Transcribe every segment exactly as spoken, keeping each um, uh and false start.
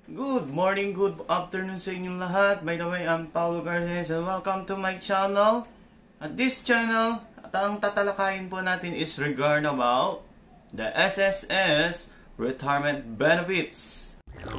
Good morning, good afternoon sa inyong lahat. By the way, I'm Paulo Garces and welcome to my channel. At this channel, at ang tatalakayin po natin is regarding about the S S S retirement benefits.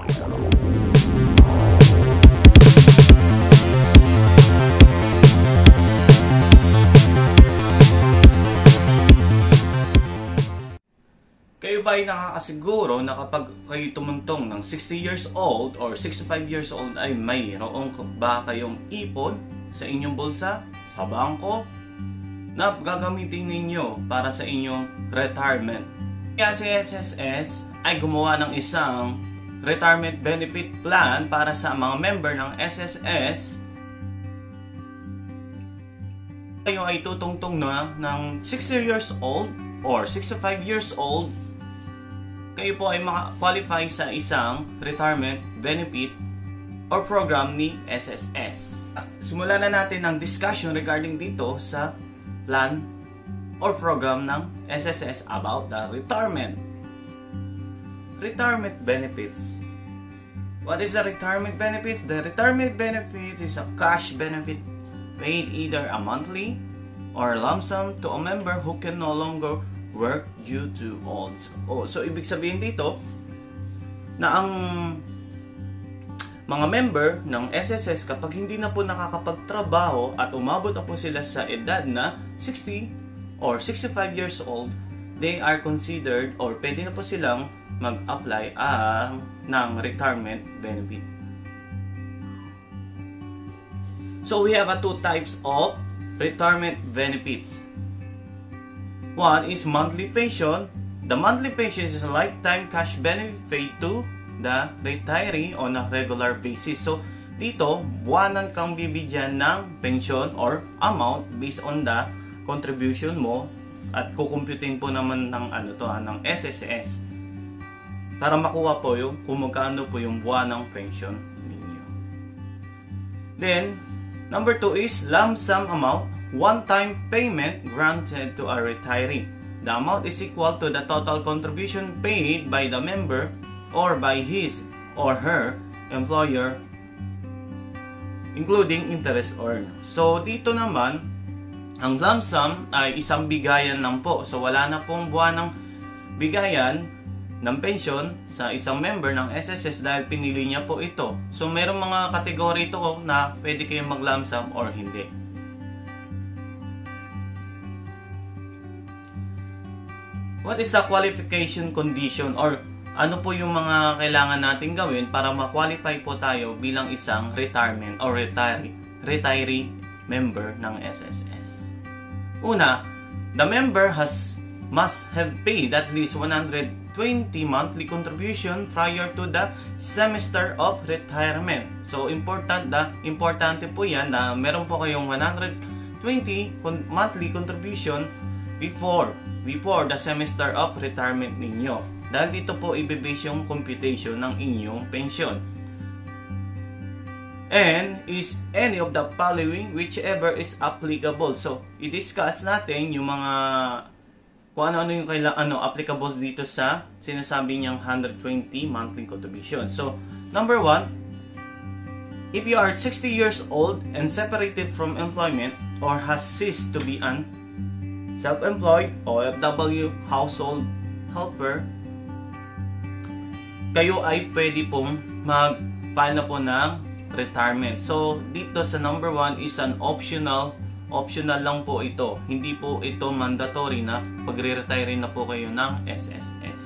Kayo ba ay nakakasiguro na kapag kayo tumuntong ng sixty years old or sixty-five years old ay mayroong ba kayong ipon sa inyong bulsa, sa bangko, na gagamitin ninyo para sa inyong retirement? Kaya si S S S ay gumawa ng isang retirement benefit plan para sa mga member ng S S S. Kayo ay tutungtong na ng sixty years old or sixty-five years old, kayo po ay maka-qualify sa isang retirement benefit or program ni S S S. Simulan na natin ang discussion regarding dito sa plan or program ng S S S about the retirement. Retirement benefits. What is the retirement benefits? The retirement benefit is a cash benefit paid either a monthly or lump sum to a member who can no longer work due to old. Oh, so ibig sabihin dito na ang mga member ng S S S kapag hindi na po nakakapagtrabaho at umabot na po sila sa edad na sixty or sixty-five years old, they are considered or pwede na po silang mag-apply uh, ng retirement benefit. So we have uh, two types of retirement benefits. One is monthly pension. The monthly pension is a lifetime cash benefit paid to the retiree on a regular basis. So, dito, buwanan kang bibigyan ng pension or amount based on the contribution mo at kukumputin po naman ng ano to, ng S S S para makuha po yung kung magkano po yung buwanang pension ninyo. Then, number two is lump sum amount. One-time payment granted to a retiree. The amount is equal to the total contribution paid by the member or by his or her employer, including interest earned. So, dito naman, ang lump sum ay isang bigayan lang po. So, wala na pong buwanang bigayan ng pension sa isang member ng S S S dahil pinili niya po ito. So, mayroong mga kategory ito na pwede kayong mag-lump sum or hindi. What is the qualification condition or ano po yung mga kailangan natin gawin para ma-qualify po tayo bilang isang retirement or retiree, retiree member ng S S S? Una, the member has must have paid at least one hundred twenty monthly contribution prior to the semester of retirement. So important da, importante po yan na meron po kayong one hundred twenty monthly contribution before before the semester of retirement ninyo. Dahil dito po ibibase yung computation ng inyong pension. And is any of the following whichever is applicable. So, i-discuss natin yung mga kung ano-ano yung kailangan ano, applicable dito sa sinasabi niyang one hundred twenty monthly contribution. So, number one, if you are sixty years old and separated from employment or has ceased to be an self-employed O F W household helper, kayo ay pwede pong mag-file na po ng retirement. So, dito sa number one is an optional. Optional lang po ito. Hindi po ito mandatory na pagre-retire na po kayo ng S S S.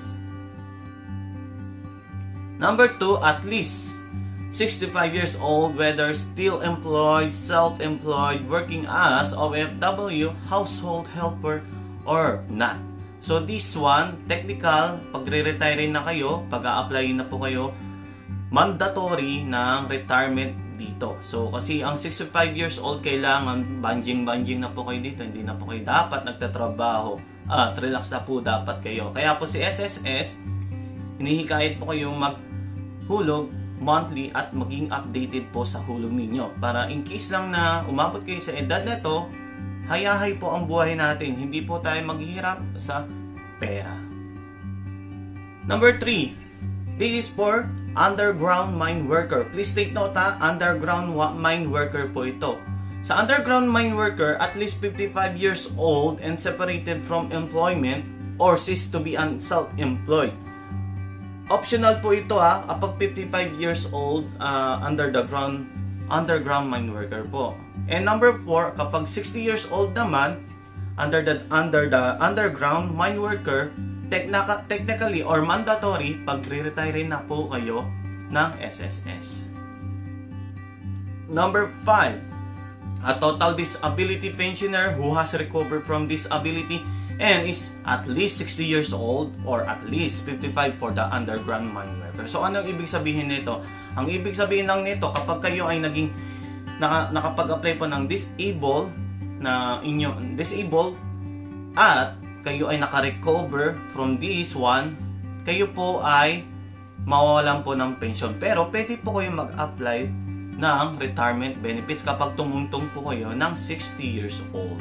Number two, at least sixty-five years old, whether still employed, self-employed, working as O F W, household helper, or not. So this one, technical, pagre-retire na kayo, pag-a-apply na po kayo, mandatory ng retirement dito. So kasi ang sixty-five years old, kailangan banjing-banjing na po kayo dito, hindi na po kayo dapat nagtatrabaho. At relax na po dapat kayo. Kaya po si S S S, hinihikayat po kayong maghulog monthly at maging updated po sa hulog ninyo para in case lang na umabot kayo sa edad na to, hayahay po ang buhay natin, hindi po tayo maghihirap sa pera. Number three, this is for underground mine worker. Please take note ha, underground mine worker po ito. Sa underground mine worker, at least fifty-five years old and separated from employment or ceased to be self-employed. Optional po ito ha, kapag fifty-five years old, uh, under the ground, underground mine worker po. And number four, kapag sixty years old naman, under the, under the underground mine worker, technically or mandatory, pag-retire na po kayo ng S S S. Number five, a total disability pensioner who has recovered from disability and is at least sixty years old or at least fifty-five for the underground mine worker. So ano ang ibig sabihin nito? Ang ibig sabihin lang nito, kapag kayo ay naging naka, nakapag-apply po ng disable na inyo disable at kayo ay naka-recover from this one, kayo po ay mawawalan po ng pension. Pero pwede po kayo mag-apply ng retirement benefits kapag tumuntong po kayo ng sixty years old.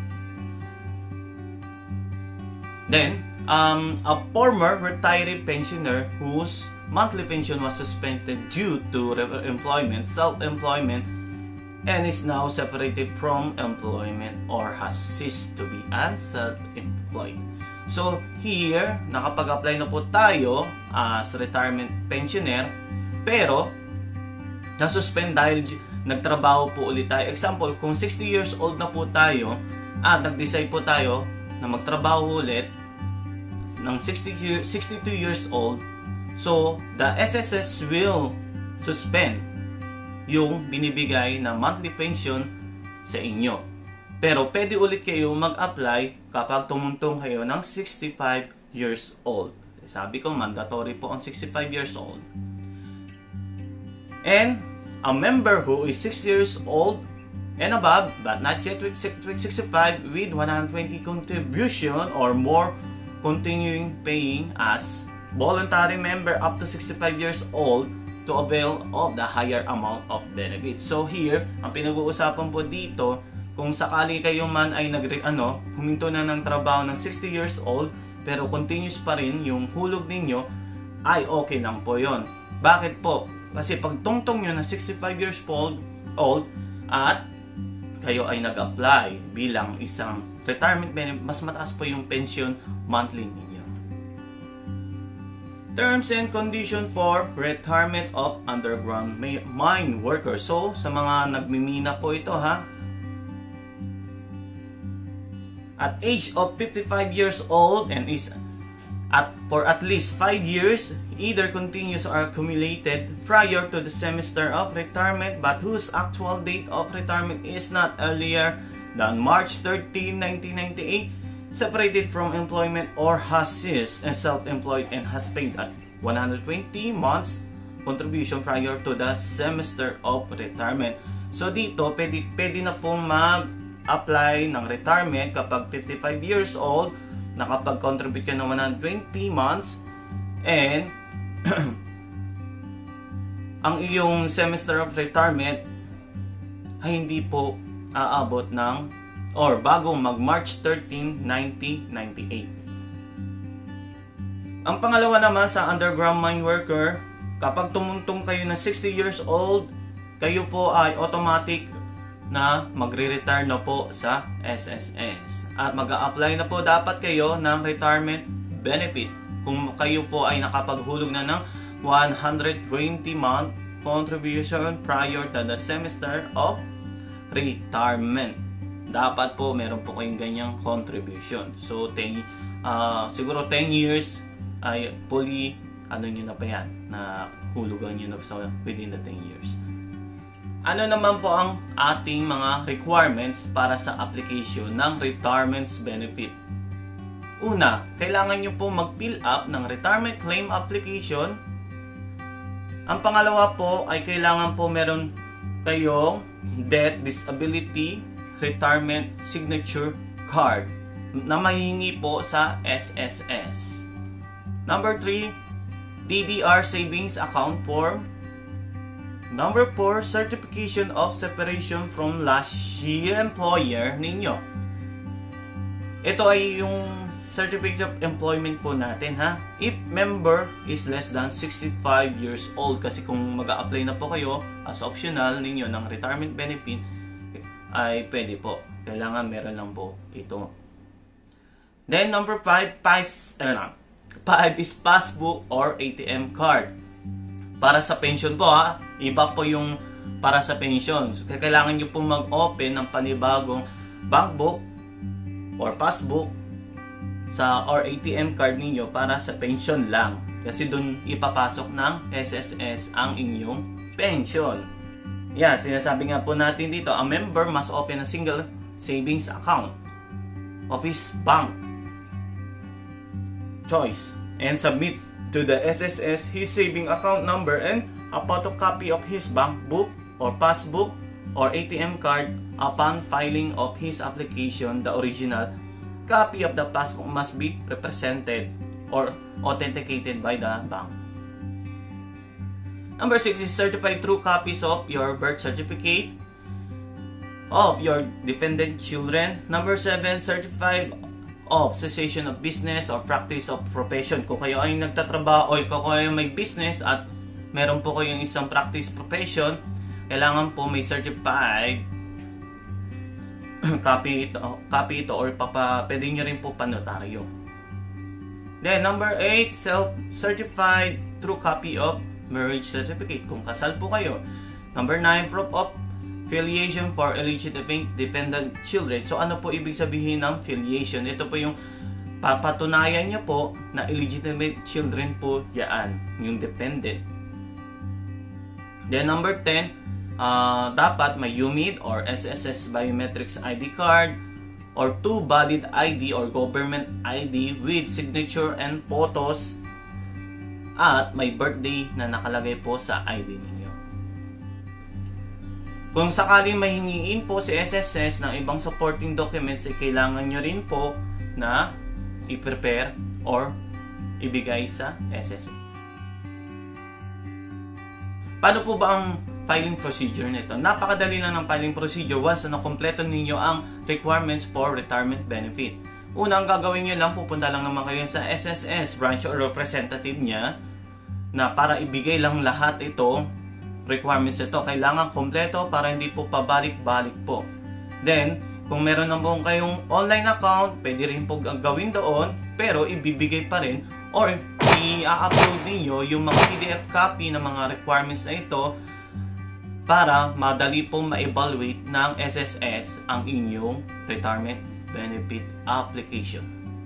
Then, um, a former retiree pensioner whose monthly pension was suspended due to employment, self-employment, and is now separated from employment or has ceased to be unself-employed. So, here, nakapag-apply na po tayo as retirement pensioner, pero nasuspend dahil nagtrabaho po ulit tayo. Example, kung sixty years old na po tayo at nag-decide po tayo na magtrabaho ulit ng sixty-two years old, so the S S S will suspend yung binibigay na monthly pension sa inyo. Pero pwede ulit kayo mag-apply kapag tumuntong kayo ng sixty-five years old. Sabi ko, mandatory po ang sixty-five years old. And a member who is six years old and above but not yet with sixty-five with one hundred twenty contribution or more continuing paying as voluntary member up to sixty-five years old to avail of the higher amount of benefits. So here, ang pinag-uusapan po dito, kung sakali kayo man ay nag ano, huminto na ng trabaho ng sixty years old pero continuous pa rin yung hulog ninyo, ay okay lang po yon. Bakit po? Kasi pag tungtong nyo na sixty-five years old, old at kayo ay nag-apply bilang isang retirement benefit, mas mataas po yung pension monthly ninyo. Terms and condition for retirement of underground mine workers. So, sa mga nagmimina po ito ha, at age of fifty-five years old and is at for at least five years, either continuous or accumulated prior to the semester of retirement but whose actual date of retirement is not earlier than March thirteenth, nineteen ninety-eight, separated from employment or has ceased and self-employed and has paid at one hundred twenty months contribution prior to the semester of retirement. So dito, pwede, pwede na po mag-apply ng retirement kapag fifty-five years old, nakapag-contribute ka ng one hundred twenty months, and ang iyong semester of retirement ay hindi po aabot ng or bago mag March thirteenth, nineteen ninety-eight. Ang pangalawa naman sa underground mine worker, kapag tumuntong kayo na sixty years old, kayo po ay automatic na magre-retire na po sa S S S. At mag-a-apply na po dapat kayo ng retirement benefit kung kayo po ay nakapaghulog na ng one hundred twenty month contribution prior to the semester of retirement. Dapat po meron po kayong ganyang contribution. So, ten, uh, siguro ten years ay fully, ano nyo na pa yan, na hulugan nyo na so within the ten years. Ano naman po ang ating mga requirements para sa application ng retirement benefit? Una, kailangan nyo po mag-fill up ng retirement claim application. Ang pangalawa po ay kailangan po meron kayong death, disability, retirement signature card na mahihingi po sa S S S. Number three, D D R savings account form. Number four, certification of separation from last year employer ninyo. Ito ay yung certificate of employment po natin ha. If member is less than sixty-five years old, kasi kung mag-a-apply na po kayo as optional ninyo ng retirement benefit, ay pwede po. Kailangan meron lang po ito. Then number five, pas, uh, five is passbook or A T M card. Para sa pension po ha, iba po yung para sa pension. So, kailangan nyo po mag-open ng panibagong bank book or passbook sa or A T M card ninyo para sa pension lang. Kasi dun ipapasok ng S S S ang inyong pension. Yeah, sinasabi nga po natin dito, a member must open a single savings account of his bank choice and submit to the S S S his saving account number and a photocopy of his bank book or passbook or A T M card. Upon filing of his application, the original copy of the passbook must be represented or authenticated by the bank. Number six is certified true copies of your birth certificate of your dependent children. Number seven, certified of cessation of business or practice of profession. Kung kayo ay nagtatrabaho o kung kayo may business at meron po kayong isang practice profession, kailangan po may certified copy ito, copy ito or papa, pwede nyo rin po panotaryo. Then number eight, self-certified true copy of marriage certificate kung kasal po kayo. Number nine, proof of filiation for illegitimate dependent children. So ano po ibig sabihin ng filiation? Ito po yung papatunayan nyo po na illegitimate children po yan, yung dependent. Then number ten, uh, dapat may U M I D or S S S biometrics I D card or two valid I D or government I D with signature and photos at may birthday na nakalagay po sa I D ninyo. Kung sakaling mahingiin po si S S S ng ibang supporting documents, ay kailangan nyo rin po na i-prepare or ibigay sa S S S. Paano po ba ang filing procedure nito? Napakadali lang ng filing procedure once na nakompleto ninyo ang requirements for retirement benefit. Una, ang gagawin nyo lang, pupunta lang naman kayo sa S S S branch or representative niya na para ibigay lang lahat ito, requirements ito. Kailangan kompleto para hindi po pabalik-balik po. Then, kung meron naman kayong online account, pwede rin po gawin doon, pero ibibigay pa rin or i-upload ninyo yung mga P D F copy ng mga requirements na ito para madali pong ma-evaluate ng S S S ang inyong retirement benefit application.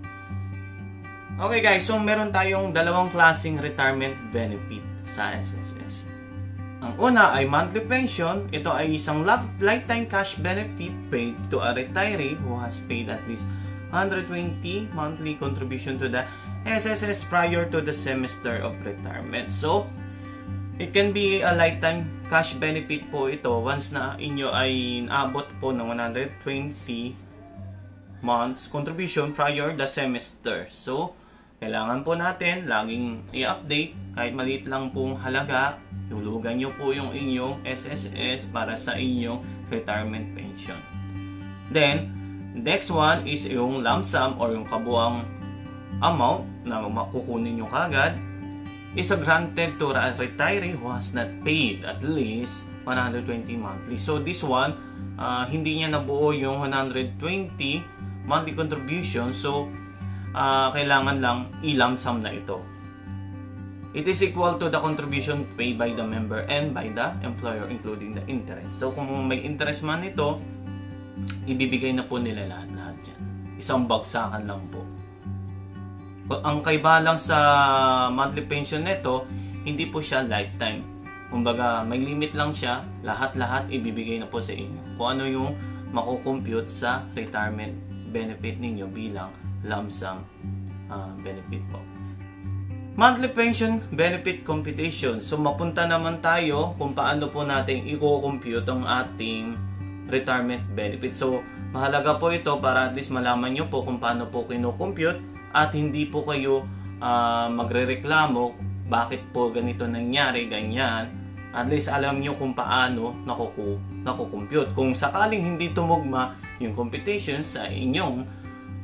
Okay guys, so meron tayong dalawang klaseng retirement benefit sa S S S. Ang una ay monthly pension. Ito ay isang lifetime cash benefit paid to a retiree who has paid at least one hundred twenty monthly contribution to the S S S prior to the semester of retirement. So, it can be a lifetime cash benefit po ito once na inyo ay naabot po ng one hundred twenty months contribution prior the semester. So, kailangan po natin laging i-update kahit maliit lang pong halaga. Hulugan nyo po yung inyong S S S para sa inyong retirement pension. Then, next one is yung lump sum or yung kabuang amount na makukunin nyo kagad is granted to a retiree who has not paid at least one hundred twenty monthly. So, this one, uh, hindi niya nabuo yung one hundred twenty monthly contribution. So, uh, kailangan lang i-lump sum na ito. It is equal to the contribution paid by the member and by the employer including the interest. So kung may interest man ito, ibibigay na po nila lahat-lahat yan. Isang bagsakan lang po. Ang kaiba lang sa monthly pension nito, hindi po siya lifetime. Kumbaga may limit lang siya, lahat-lahat ibibigay na po sa inyo. Kung ano yung makukompute sa retirement benefit ninyo bilang lump sum uh, benefit po. Monthly pension benefit computation. So, mapunta naman tayo kung paano po natin i-compute ang ating retirement benefit. So, mahalaga po ito para at least malaman nyo po kung paano po kino-compute at hindi po kayo uh, magre-reklamo bakit po ganito nangyari, ganyan. At least alam nyo kung paano nakuku nakukompute. Kung sakaling hindi tumugma yung computation sa inyong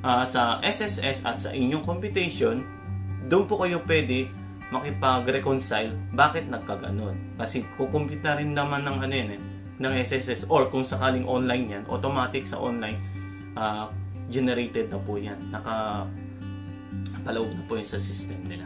uh, sa S S S at sa inyong computation, doon po kayo pwede makipag-reconcile bakit nagkaganon. Kasi kukumpute na rin naman ng ano yan eh, ng S S S, or kung sakaling online yan, automatic sa online uh, generated na po yan. Naka paloob na po yun sa system nila.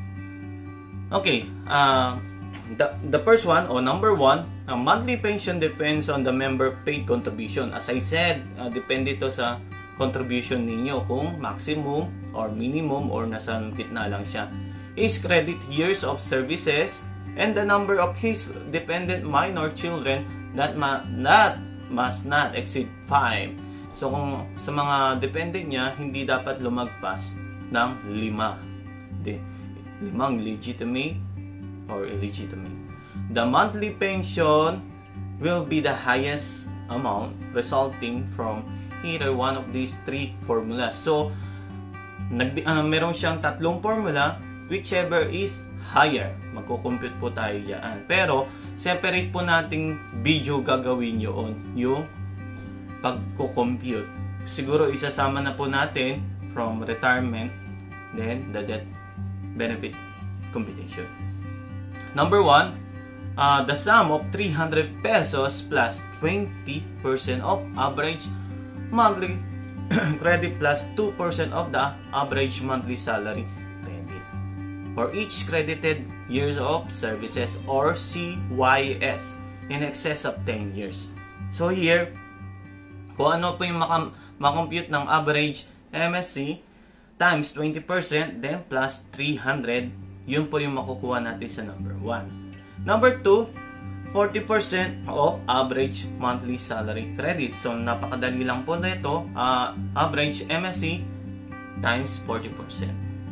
Okay, uh, the, the first one, or number one, a monthly pension depends on the member paid contribution. As I said, uh, depende ito sa contribution ninyo kung maximum or minimum or nasa gitna lang siya. His credit years of services and the number of his dependent minor children that ma not must not exceed five. So kung sa mga dependent niya, hindi dapat lumagpas ng lima. De, limang legitimate or illegitimate. The monthly pension will be the highest amount resulting from either one of these three formulas. So, nag, uh, meron siyang tatlong formula, whichever is higher. Magko-compute po tayo yan. Pero, separate po nating video gagawin yun, yung pagko-compute. Siguro, isasama na po natin from retirement, then the death benefit computation. Number one, uh, the sum of three hundred pesos plus twenty percent of average monthly credit plus two percent of the average monthly salary credit for each credited years of services, or C Y S, in excess of ten years. So here, kung ano po yung makompute ng average M S C times twenty percent, then plus three hundred, yun po yung makukuha natin sa number one. Number two, forty percent of average monthly salary credit. So, napakadali lang po na ito. Uh, average M S C times forty percent.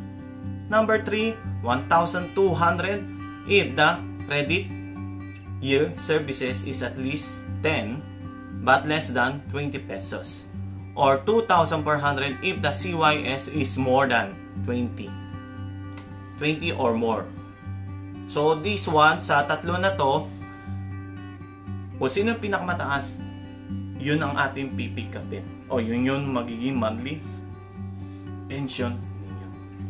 Number three, one thousand two hundred if the credit year services is at least ten but less than twenty pesos. Or two thousand four hundred if the C Y S is more than twenty. twenty or more. So, this one, sa tatlo na to, kung sino yung pinakamataas, yun ang ating pipikapin. O yun yun magiging monthly pension ninyo.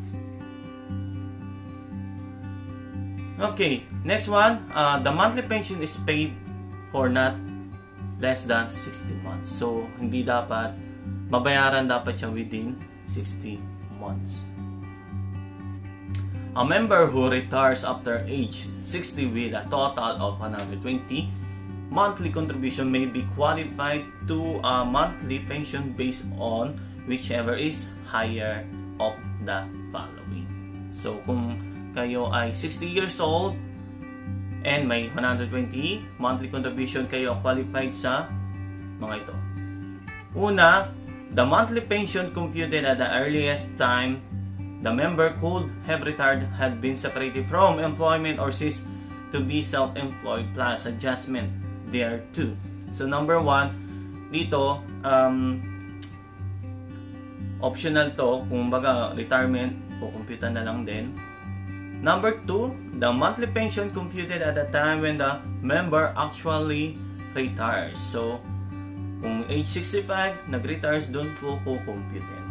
Okay, next one, uh, the monthly pension is paid for not less than sixty months. So, hindi dapat, mabayaran dapat siya within sixty months. A member who retires after age sixty with a total of one hundred twenty monthly contribution may be qualified to a monthly pension based on whichever is higher of the following. So, kung kayo ay sixty years old and may one hundred twenty monthly contribution, kayo qualified sa mga ito. Una, the monthly pension computed at the earliest time the member could have retired had been separated from employment or ceased to be self-employed plus adjustment thereto. So, number one, dito, um, optional to, kung baga retirement, kukumputa na lang din. Number two, the monthly pension computed at the time when the member actually retires. So, kung age sixty-five, nag-retires, doon po kukumputin.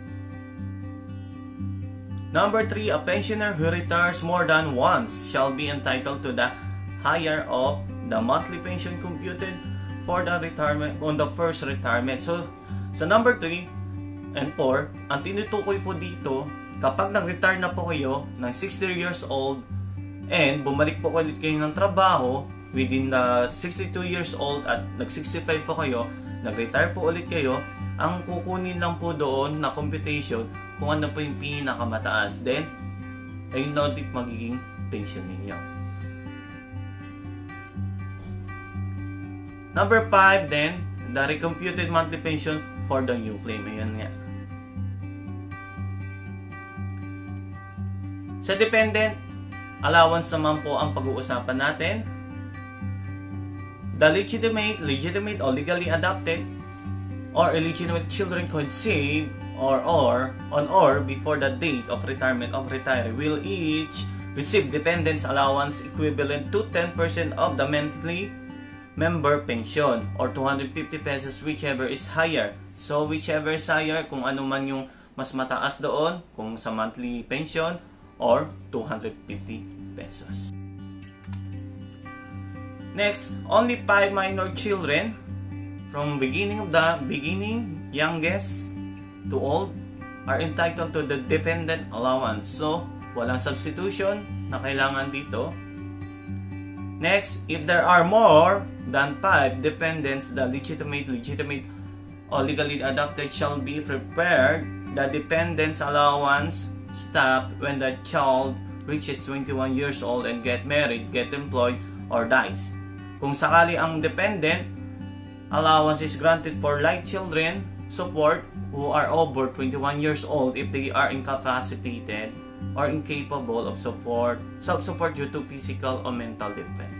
Number three, a pensioner who retires more than once shall be entitled to the higher of the monthly pension computed for the retirement on the first retirement. So, sa number three and four, ang tinutukoy po dito, kapag nag-retire na po kayo ng sixty years old and bumalik po ulit kayo ng trabaho within the sixty-two years old at nag-sixty-five po kayo, nag-retire po ulit kayo, ang kukunin lang po doon na computation kung ano po yung pinakamataas. Then, ayun na ulit magiging pension ninyo. Number five then, the recomputed monthly pension for the new claim. Ayan nga. Sa dependent, allowance naman po ang pag-uusapan natin. The legitimate, legitimate or legally adopted or illegitimate children conceived or or on or before the date of retirement of retiree will each receive dependents allowance equivalent to ten percent of the monthly member pension or two hundred fifty pesos whichever is higher. So, whichever is higher, kung ano man yung mas mataas doon, kung sa monthly pension, or two hundred fifty pesos. Next, only five minor children from beginning of the beginning, youngest to old, are entitled to the dependent allowance. So, walang substitution na kailangan dito. Next, if there are more than five dependents, the legitimate, legitimate, or legally adopted shall be prepared. The dependent's allowance stops when the child reaches twenty-one years old and get married, get employed, or dies. Kung sakali ang dependent, allowance is granted for like children support who are over twenty-one years old if they are incapacitated or incapable of support, self-support due to physical or mental defect.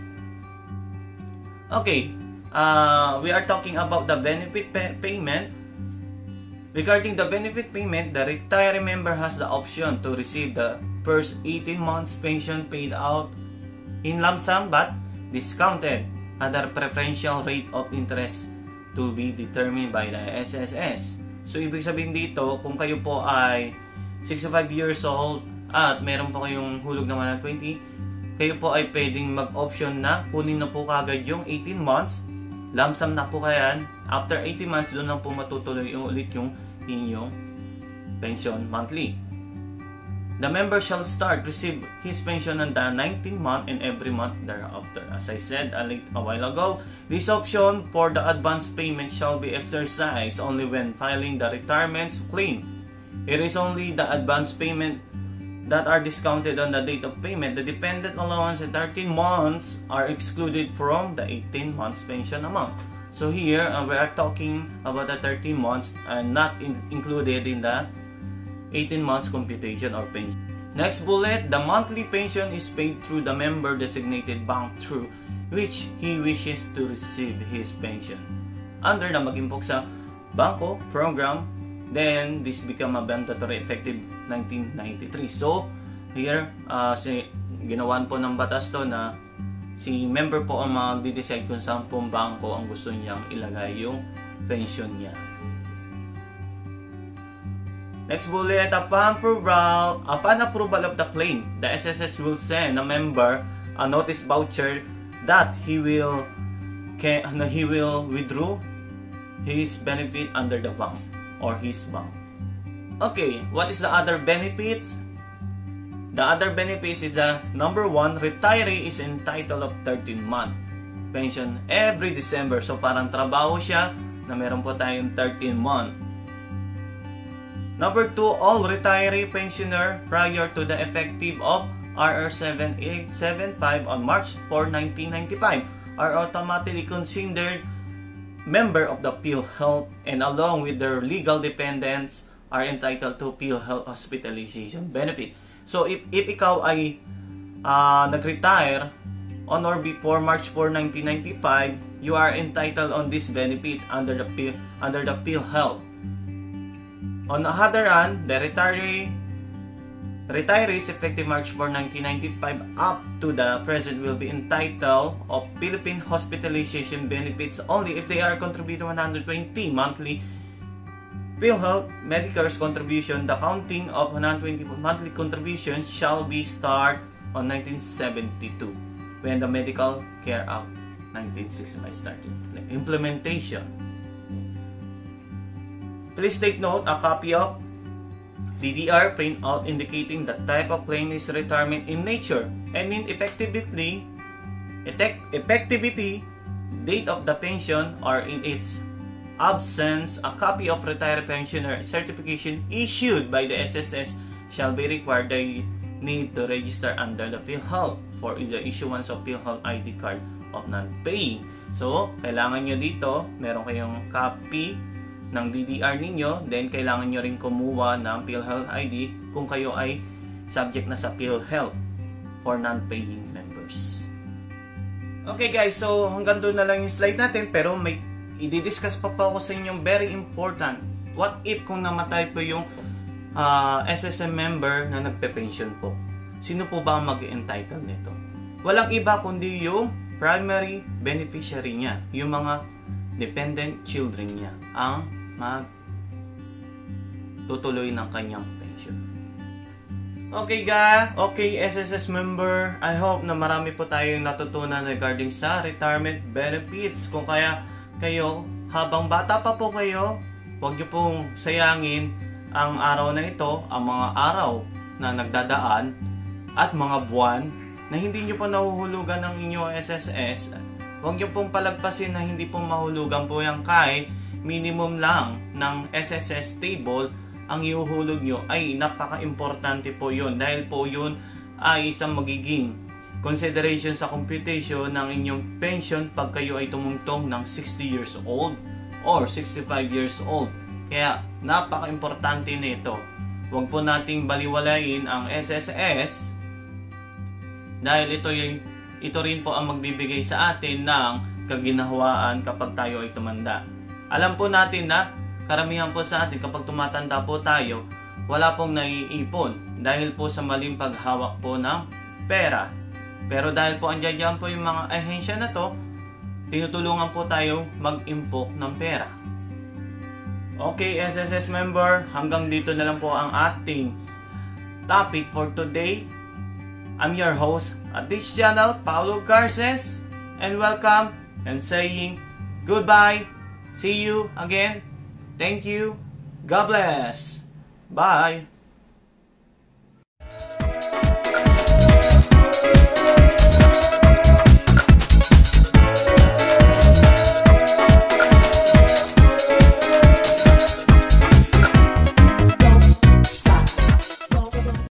Okay, uh, we are talking about the benefit pay payment. Regarding the benefit payment, the retiree member has the option to receive the first eighteen months pension paid out in lump sum but discounted at a preferential rate of interest to be determined by the S S S. So, ibig sabihin dito, kung kayo po ay sixty-five years old at meron po kayong hulog naman na twenty, kayo po ay pwedeng mag-option na kunin na po kagad yung eighteen months, lump sum na po kayan. After eighteen months, doon lang po matutuloy yung ulit yung inyong pension monthly. The member shall start receive his pension on the nineteenth month and every month thereafter. As I said a, late, a while ago, this option for the advance payment shall be exercised only when filing the retirement claim. It is only the advance payment that are discounted on the date of payment. The dependent allowance in thirteen months are excluded from the eighteen months pension amount. So here, uh, we are talking about the thirteen months and not in included in the eighteen months computation or pension. Next bullet, the monthly pension is paid through the member designated bank through which he wishes to receive his pension. Under na maging po sa Bangko program, then this become a mandatory effective nineteen ninety-three. So here, uh, si, ginawan po ng batas to na si member po ang magde-decide kung saan pong bangko ang gusto niyang ilagay yung pension niya. Next bullet, upon approval, upon approval of the claim, the S S S will send a member a notice voucher that he will can, he will withdraw his benefit under the bank or his bank. Okay, what is the other benefits? The other benefits is the number one, retiree is entitled of thirteen month pension every December. So parang trabaho siya na meron po tayong thirteen month. Number two, all retiree pensioner prior to the effective of R R seven eight seven five on March fourth, nineteen ninety-five are automatically considered member of the PhilHealth and along with their legal dependents are entitled to PhilHealth hospitalization benefit. So if, if ikaw ay uh, nag-retire on or before March fourth, nineteen ninety-five, you are entitled on this benefit under the P, under the PhilHealth. On the other hand, the retiree retirees effective March fourth, nineteen ninety-five up to the present will be entitled of Philippine hospitalization benefits only if they are contributing one hundred twenty monthly PhilHealth Medicare's contribution. The counting of one hundred twenty monthly contribution shall be start on nineteen seventy-two when the Medical Care Act nineteen sixty-five started implementation. Please take note, a copy of D D R printout indicating the type of claim is retirement in nature and in effectivity, effectivity, date of the pension or in its absence, a copy of retired pensioner certification issued by the S S S shall be required. They need to register under the PhilHealth for the issuance of PhilHealth I D card of non-paying. So, kailangan nyo dito, meron kayong copy ng D D R ninyo, then kailangan nyo rin kumuha ng PhilHealth I D kung kayo ay subject na sa PhilHealth for non-paying members. Okay guys, so hanggang doon na lang yung slide natin, pero may i-discuss pa po ako sa inyong very important. What if kung namatay po yung uh, S S M member na nagpe-pension po? Sino po ba ang mag-entitle nito? Walang iba kundi yung primary beneficiary niya, yung mga dependent children niya, ang mag tutuloy ng kanyang pension. Okay ga, okay S S S member, I hope na marami po tayong natutunan regarding sa retirement benefits. Kung kaya kayo, habang bata pa po kayo, huwag niyo pong sayangin ang araw na ito, ang mga araw na nagdadaan at mga buwan na hindi niyo po nahuhulugan ng inyong S S S. Huwag niyo pong palagpasin na hindi po mahulugan po yan kahit minimum lang ng S S S table ang ihuhulog nyo ay napaka-importante po yun dahil po yun ay isang magiging consideration sa computation ng inyong pension pag kayo ay tumungtong ng sixty years old or sixty-five years old. Kaya napaka-importante nito. Huwag po nating baliwalain ang S S S dahil ito, yung, ito rin po ang magbibigay sa atin ng kaginhawaan kapag tayo ay tumanda. Alam po natin na karamihan po sa atin kapag tumatanda po tayo, wala pong naiipon dahil po sa maling paghawak po ng pera. Pero dahil po andyan dyan po yung mga ahensya na to, tinutulungan po tayo mag-impok ng pera. Okay S S S member, hanggang dito na lang po ang ating topic for today. I'm your host at this channel, Paulo Garces, and welcome and saying goodbye. See you again. Thank you. God bless. Bye.